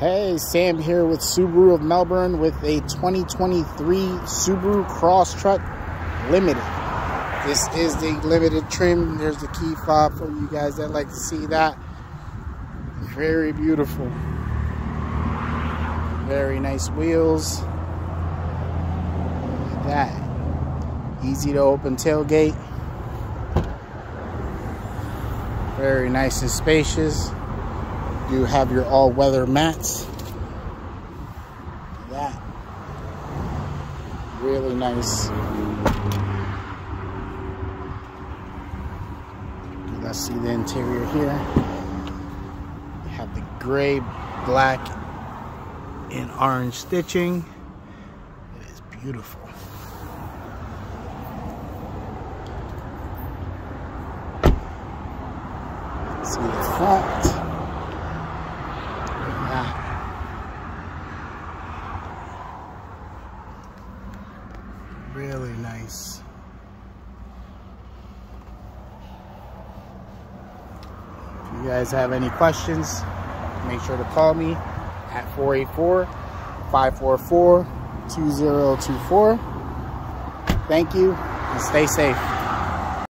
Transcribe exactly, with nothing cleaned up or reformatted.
Hey, Sam here with Subaru of Melbourne with a twenty twenty-three Subaru Crosstrek Limited. This is the limited trim. There's the key fob for you guys that like to see that. Very beautiful. Very nice wheels. Look at that. Easy to open tailgate. Very nice and spacious. You have your all-weather mats. Look at that. Really nice. Let's see the interior here. You have the gray, black, and orange stitching. It is beautiful. See the front. Really nice. If you guys have any questions, make sure to call me at four eight four, five four four, two zero two four. Thank you and stay safe.